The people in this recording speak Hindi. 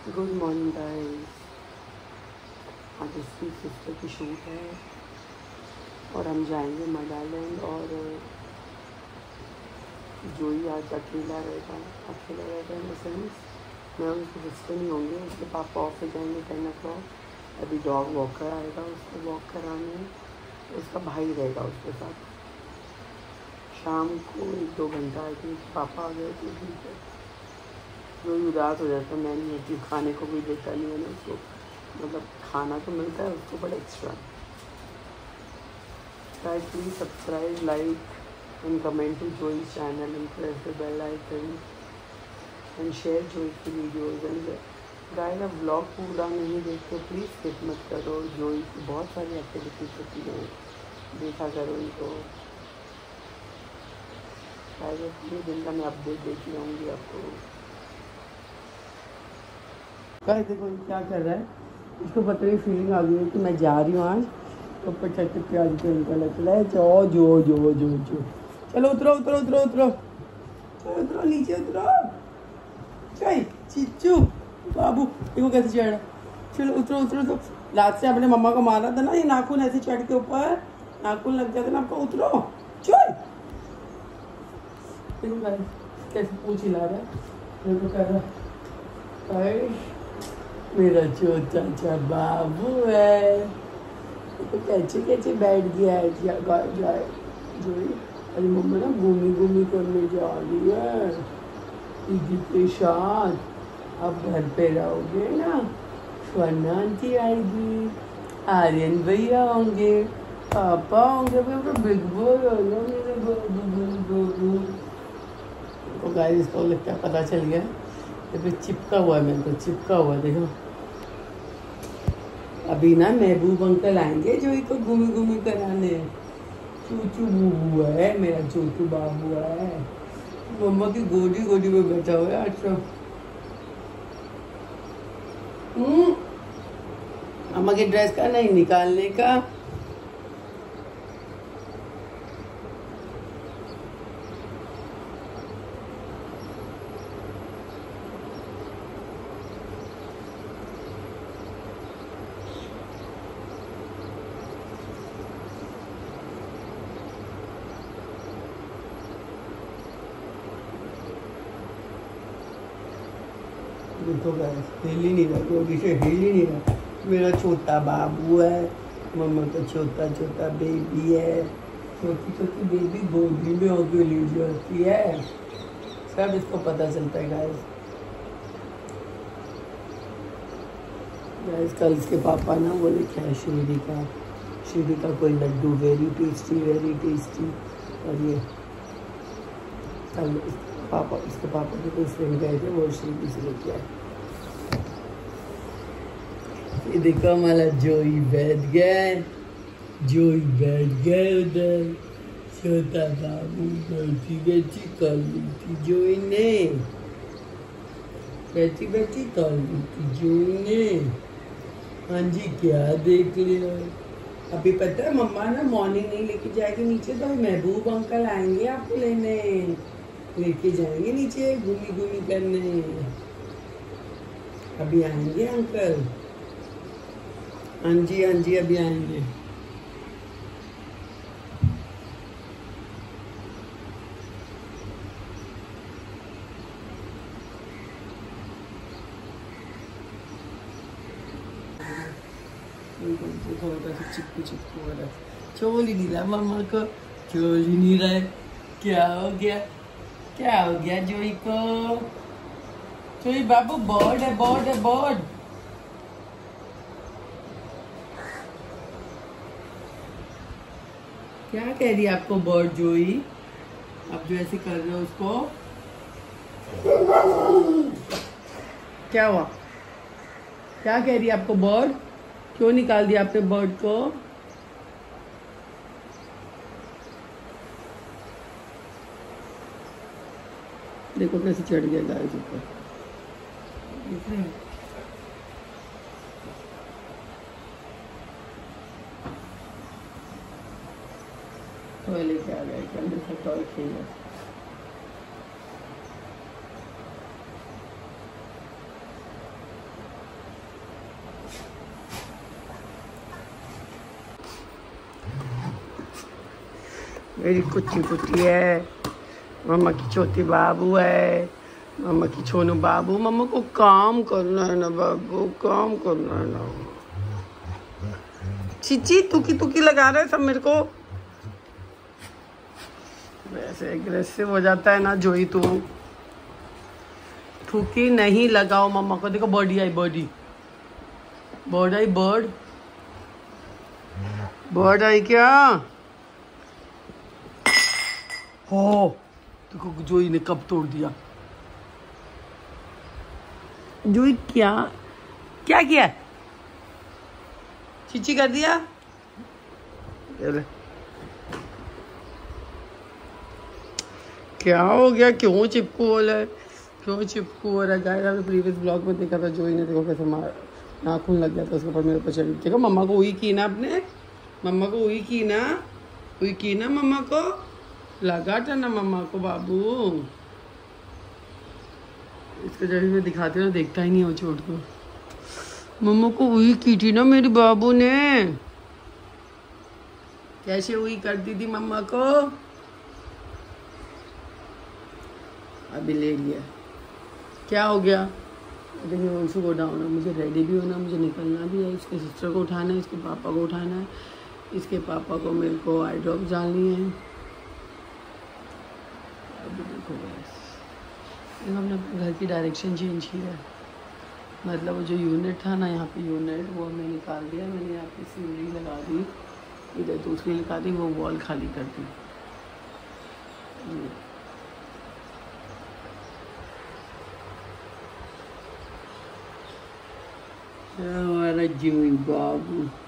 Good morning guys. आज इसकी सिस्टर की शूट है और हम जाएंगे मडालैंड। और जोई आज अकेला रहेगा इन द सेंस मैं उसकी सिस्टर नहीं होंगे, उसके पापा ऑफ से जाएंगे 10 o'clock। अभी डॉग वॉकर आएगा उसको वॉक कराने, उसका भाई रहेगा उसके साथ। शाम को 1-2 घंटा आई थी, पापा आ गए तो ठीक है। जो उदास हो जाता है, मैं नहीं होती, खाने को भी देता नहीं है ना उसको, मतलब खाना तो मिलता है उसको but extra. Guys please subscribe, like and comment to Joey's channel and press the bell icon and share Joey's की वीडियोज़। एंड गाइस आप व्लॉग पूरा नहीं देखते प्लीज़ स्किप मत करो। जोई की बहुत सारी एक्टिविटीज होती हैं, देखा करो इनको। गाइस पूरे दिन का मैं अपडेट देती रहूँगी आपको। गाइस देखो ये क्या कर रहा है, इसको पता नहीं फीलिंग आ गई है कि मैं जा रही हूँ आज, तो ऊपर चढ़ के प्याज को निकल चला है। जो जो जो जो जो चलो उतरो उतरो उतरो उतरो चलो उतरो, नीचे उतरो। चल चिच्चू बाबू देखो कैसे चढ़ रहा। चलो उतरो उतरो। तो लास्ट से आपने मम्मा को मारा था ना, ये नाखून ऐसे चढ़ के ऊपर नाखून लग जाता ना आपको। उतरो चल। देखो गाइस कैसे पूछ हिला रहा है, देखो कर रहा है। मेरा छोटा सा बाबू है, तो कैसे कैसे बैठ गया है जोई। अरे मम्मा ना घूमी घूमी करने जा रही है दीदी के साथ। अब घर पे रहोगे ना, स्वर्णा आंटी आएगी, आर्यन भैया होंगे, पापा होंगे, बिग बॉय होगा मेरे बाबू। तो गाइस इसको लगता है पता चल गया, तो चिपका हुआ है, मेरे को चिपका हुआ। देखो अभी ना महबूब अंकल आएंगे जो इसको घूमी घूमी कराने। चूचू बूबू है मेरा, चूचू बाबू है, मम्मा की गोदी गोदी में बैठा हुआ है आज तो। मम्मा की ड्रेस का नहीं निकालने का। तो हिल ही नहीं रहा, गोदी से हिल ही नहीं रहा। मेरा छोटा बाबू है, मम्मा का छोटा छोटा बेबी है। छोटी छोटी बेबी गोदी में होकर ली जाती है, सब इसको पता चलता है गाइस। गाइस कल इसके पापा ना वो लिखा है श्रीदी का कोई लड्डू वेरी टेस्टी। और ये कल इसके पापा के कोई फ्रेंड गए थे, वो श्रीदी से लेके आए। ये देखो हमारा जोई बैठ गया उधर। छोटा बाबू बैठी कर ली थी जोई ने, बैठी कर ली थी जोई ने। हाँ जी क्या देख लिया। अभी पता है मम्मा ना मॉर्निंग नहीं लेके जाएगी नीचे, तो महबूब अंकल आएंगे आपको लेने, लेके जाएंगे नीचे घूमी करने। अभी आएंगे अंकल, हाँ जी अभी आएंगे। चिपकू वाला चोल ही नहीं रहा मम्मा को, चोल ही नहीं रहा है। क्या हो गया जोई को। जोई बाबू बर्ड है बर्ड। क्या कह रही है आपको बर्ड जोई, आप जो ऐसे कर रहे हो उसको। क्या हुआ, क्या कह रही है आपको बर्ड, क्यों निकाल दिया आपने बर्ड को। देखो कैसे चढ़ गया गाइस ऊपर, देख रहे हैं। टॉय लेके आ गया, अंदर से टॉय खेल रहा। मेरी कुच्ची कुच्ची है, मम्मा की छोटी बाबू है, मम्मा की छोनू बाबू। मम्मा को काम करना है ना बाबू, काम करना है ना। चीची तुकी तुकी लगा रहे सब मेरे को। वैसे एग्रेसिव हो जाता है ना जोई तू। थूकी नहीं लगाओ मम्मा को। देखो बर्डी आई, बर्डी बर्ड आई, बर्ड आई क्या हो। देखो जोई ने कब तोड़ दिया। जोई क्या क्या किया, चीची कर दिया। क्या हो गया, क्यों चिपकू हो रहा है, क्यों चिपकू हो रहा है। गाइस आपने प्रीवियस ब्लॉग में देखा था जोई ने देखो कैसे नाखून लग गया था उसके ऊपर, मेरे ऊपर चढ़। देखो मम्मा को हुई की ना, अपने मम्मा को हुई की ना, हुई की ना मम्मा को, लगा था ना मम्मा को बाबू। इसको जब भी मैं दिखाती हूँ देखता ही नहीं हो चोट को। मम्मा को हुई की थी ना मेरे बाबू ने। कैसे हुई करती थी मम्मा को, अभी ले लिया। क्या हो गया। देखिए वंशु को डाउन है, मुझे रेडी भी होना, मुझे निकलना भी है। इसके सिस्टर को उठाना है, इसके पापा को उठाना है, इसके पापा को मेरे को आई ड्रॉप डालनी है। अभी देखो बस हमने अपने घर की डायरेक्शन चेंज किया है। मतलब वो जो यूनिट था ना यहाँ पे यूनिट, वो हमने निकाल दिया। मैंने यहाँ पे सीढ़ी लगा दी, इधर दूसरी लगा दी, वो वॉल खाली कर दी। हमारा जीवी बाबू।